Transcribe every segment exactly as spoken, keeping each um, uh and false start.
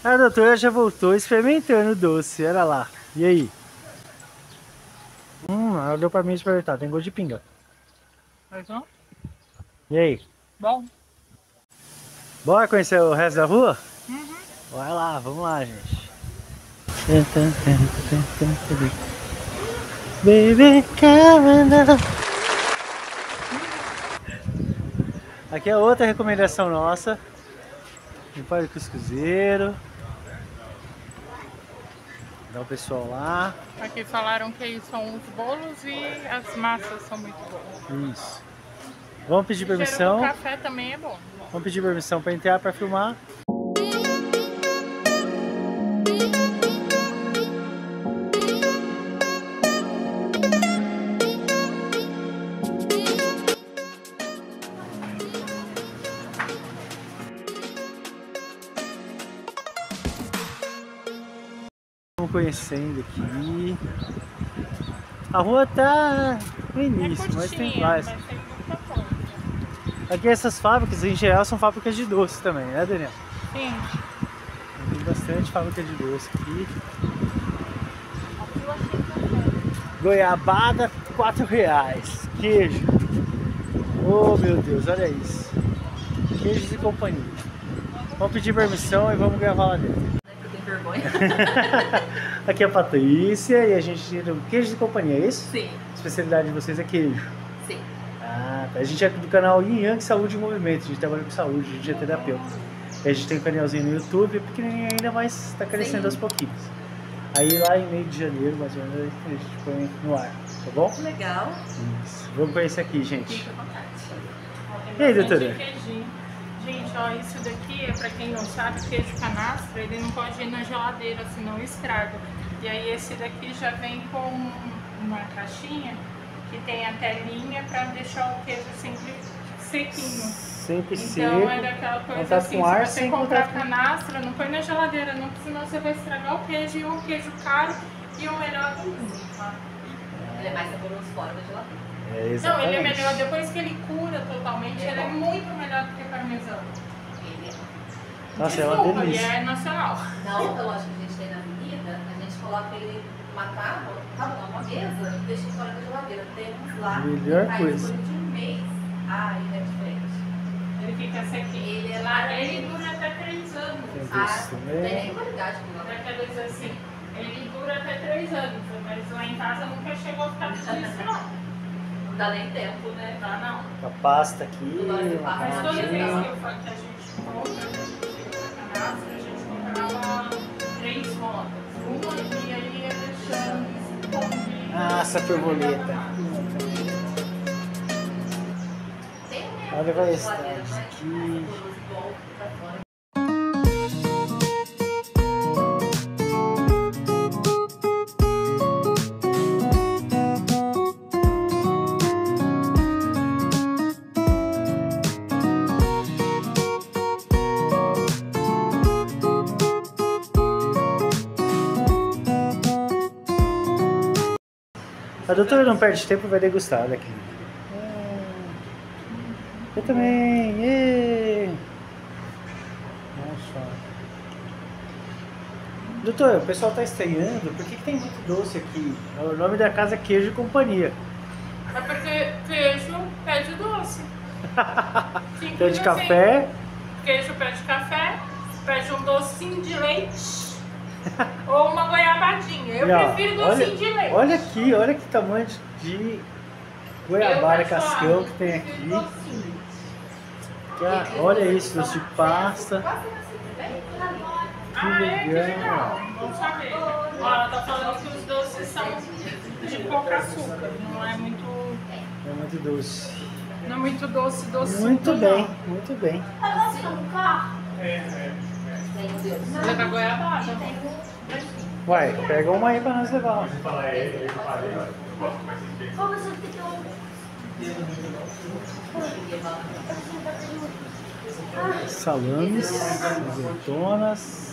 A doutora já voltou experimentando o doce, olha lá. E aí? Hum, ela deu pra mim experimentar, tem gosto de pinga. Mais um? E aí? Bom. Bora conhecer o resto da rua? Uhum. Vai lá, vamos lá, gente. Baby, come now. Aqui é outra recomendação nossa. Um par de cuscuzeiro. Dá o pessoal lá. Aqui falaram que são os bolos e as massas são muito boas. Isso. Vamos pedir O permissão. O café também é bom. Vamos pedir permissão para entrar para filmar. Vamos conhecendo aqui. A rua tá no início, é mas tem várias. Mas tem muita coisa. Aqui essas fábricas, em geral, são fábricas de doce também, né, Daniel? Sim. Tem bastante fábrica de doce aqui. Aqui eu achei que Goiabada, quatro reais. Queijo. Oh, meu Deus, olha isso. Queijos e companhia. Vamos pedir permissão e vamos gravar lá dentro. Eu tenho vergonha. Aqui é a Patrícia e a gente tira o queijo de companhia, é isso? Sim. A especialidade de vocês é queijo. Sim. Ah, tá. A gente é do canal Yin Yang Saúde e Movimento. A gente trabalha com saúde, a gente é terapeuta. E a gente tem um canalzinho no YouTube, é pequenininho ainda, mas está crescendo Sim. aos pouquinhos. Aí lá em meio de janeiro, mais ou menos, a gente põe no ar, tá bom? Legal. Isso. Vamos conhecer aqui, gente. Fica à vontade. E aí, doutora? Gente, ó, isso daqui é pra quem não sabe, queijo canastra, ele não pode ir na geladeira, senão estraga. E aí esse daqui já vem com uma caixinha que tem a telinha pra deixar o queijo sempre sequinho. Sempre então, seco. Então é daquela coisa contato assim, com ar, se você sem comprar contato... canastra, não põe na geladeira não, porque senão você vai estragar o queijo, e um queijo caro e o melhor do mundo, tá? Ele é mais saboroso fora da geladeira. É, não, ele é melhor, depois que ele cura totalmente, é ele é muito melhor do que parmesão. Ele é. Nossa, Desculpa, é uma delícia. Ele é nacional. Na outra loja que a gente tem na avenida, a gente coloca ele numa tábua, tábua não, uma mesa, e deixa fora da geladeira. Temos lá. Melhor aí, coisa. Depois de um mês, ah, ele é diferente. Ele fica sequinho. Ele é Lá, lá, ele dura até três anos. Tem Ah, doce não também. tem nem qualidade com ela. Daqueles assim, ele dura até três anos, mas lá em casa nunca chegou a ficar tudo isso, não. Não dá nem tempo, né? Dá não. A pasta aqui, Mas Mas toda vez que macarrão. eu falo que a gente compra, a gente canastra, a gente comprava três rodas. Uma e aí ia deixando escondido. Ah, essa borboleta. Tem um Olha, vai esse geladeira, aqui. mas saboroso igual pra fora. A doutora não perde tempo e vai degustar daqui. Eu também! Êêê! Nossa. Doutor, o pessoal está estranhando, por que, que tem muito doce aqui? O nome da casa é Queijo e Companhia. É porque queijo pede doce. Simples Pede assim. café. Queijo pede café, pede um docinho de leite ou uma goiabadinha. Eu Não, prefiro olha, docinho de leite. olha aqui, olha que tamanho de goiabada Eu, cascão particularmente, que tem prefiro aqui. docinho. Ah, olha isso, doce de pasta. Ah, é? Que legal. legal. Vamos saber. Ó, ela tá falando que os doces são de pouco açúcar. Não é muito, É muito doce. não é muito doce, doce. Muito bem, muito bem. Leva goiabada. Uai, pega uma aí pra nós levar. Salames, azeitonas.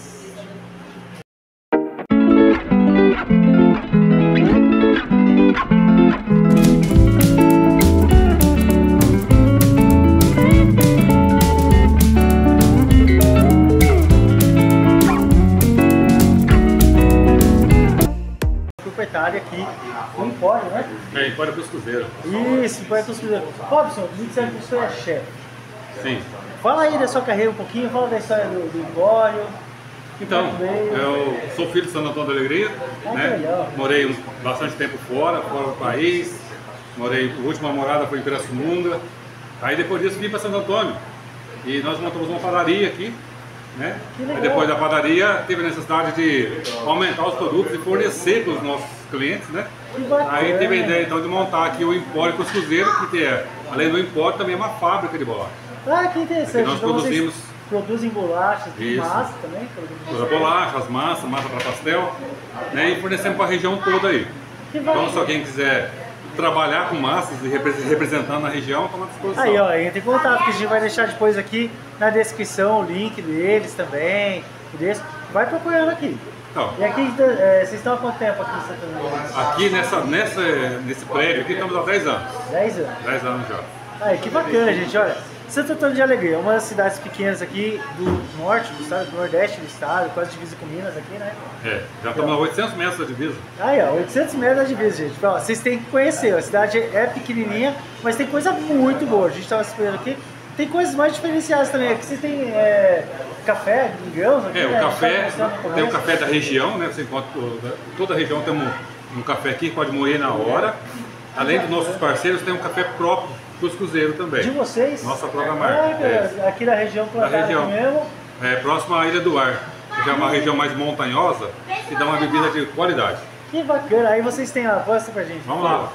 proprietário aqui do Empório, né? É, Empório Cuscuzeiro. Isso, Empório Cuscuzeiro. Robson, me disseram que você é chefe. Sim. Fala aí da sua carreira um pouquinho, fala da história do, do Empório. Então, eu sou filho de Santo Antônio da Alegria, ah, né? Morei um, bastante tempo fora, fora do país. Morei, a última morada foi em Pirassununga. Aí depois disso vim para Santo Antônio. E nós montamos uma padaria aqui, né? Aí depois da padaria teve a necessidade de aumentar os produtos e fornecer para os nossos clientes, né? Aí teve a ideia então de montar aqui o Empório Cuscuzeiro, que é, além do Empório, também é uma fábrica de bolacha. Ah, que interessante. Aqui nós então produzimos... produzem bolachas, Isso. massa também? Toda bolachas, massa, massa para pastel, né? E fornecemos para a região toda aí. Então se alguém quiser trabalhar com massas e representando a região, estamos à disposição. Aí, ó, entra em contato, que a gente vai deixar depois aqui na descrição o link deles também. Desse. Vai procurando aqui. Então, e aqui, é, vocês estão há quanto tempo aqui em Santo Antônio? Aqui nessa, nessa, nesse prédio aqui estamos há dez anos. dez anos? dez anos já. Aí, que bacana, gente, olha. Santo Antônio de Alegria, uma das cidades pequenas aqui do norte do estado, do nordeste do estado, quase divisa com Minas aqui, né? É, já estamos a oitocentos metros da divisa. Aí, ó, oitocentos metros da divisa, gente. Ó, vocês têm que conhecer, a cidade é pequenininha, mas tem coisa muito boa. A gente estava esperando aqui. Tem coisas mais diferenciadas também. Aqui vocês têm é, café, grãos aqui, É, né? o café, Tá tem o café da região, né? Você encontra toda a região, tem um, um café aqui que pode moer na hora. Além dos nossos parceiros, tem um café próprio Cuscuzeiro também. De vocês? Nossa própria marca. Ah, é. Aqui da região plantada região. mesmo. É, próximo à Ilha do Ar, que é uma região mais montanhosa e dá uma bebida de qualidade. Que bacana. Aí vocês têm lá, mostra pra gente. Vamos lá.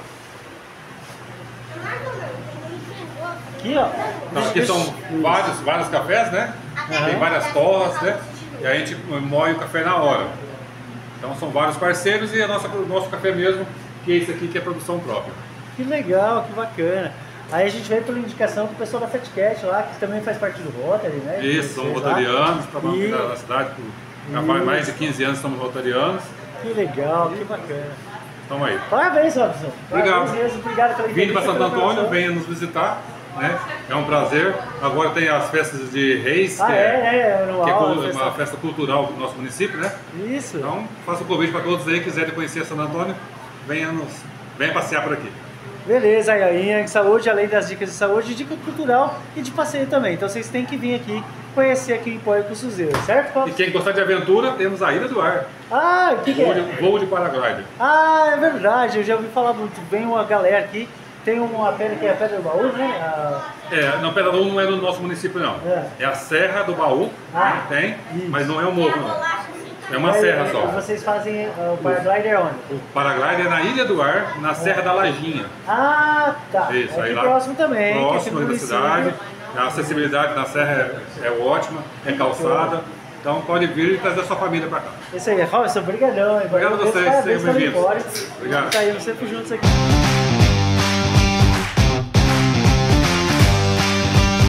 Aqui, ó. Então, aqui são vários, vários cafés, né? Uhum. Tem várias torras, né? E a gente moe o café na hora. Então são vários parceiros e a nossa, o nosso café mesmo, que é esse aqui que é produção própria. Que legal, que bacana. Aí a gente veio pela indicação do pessoal da Fatcat lá, que também faz parte do Rotary, né? Isso, somos rotarianos, trabalhamos E... na cidade por já faz mais de quinze anos, somos rotarianos. Que legal, que bacana. Estamos aí. Parabéns, Robson. Obrigado. Parabéns mesmo, obrigado pela Vindo para entrevista, Santo pela Antônio, informação. venha nos visitar, né? É um prazer. Agora tem as festas de Reis, Ah, que é, é, anual, que é a uma festa- festa cultural do nosso município, né? Isso. Então, faço o convite para todos aí que quiserem conhecer Santo Antônio, venha, nos, venha passear por aqui. Beleza, aí a Yang Saúde, além das dicas de saúde, dica cultural e de passeio também. Então vocês têm que vir aqui conhecer aqui em Empório Cuscuzeiro, certo, E Robson? quem gostar de aventura, temos a Ilha do Ar, Ah, o que, que voo é? de, voo de paraglider. Ah, é verdade, eu já ouvi falar muito. Vem uma galera aqui, tem uma pedra que é a Pedra do Baú, né? A... É, não, Pedra do não é do nosso município não. É. É a Serra do Baú, Ah, que tem, isso. mas não é um morro não. É uma Aí, serra aí, só. Vocês fazem uh, o paraglider onde? O paraglider é na Ilha do Ar, na Serra da Lajinha. Ah, tá. Isso, Aqui aí lá próximo também. que é próximo aqui aí no da cidade. município. A acessibilidade na serra é, é ótima, é calçada. Então pode vir e trazer a sua família para cá. Isso aí, Robson, brigadão. Obrigado a vocês, Parabéns sejam pelo bem-vindos. Empório. Obrigado. Tá aí, sempre juntos aqui.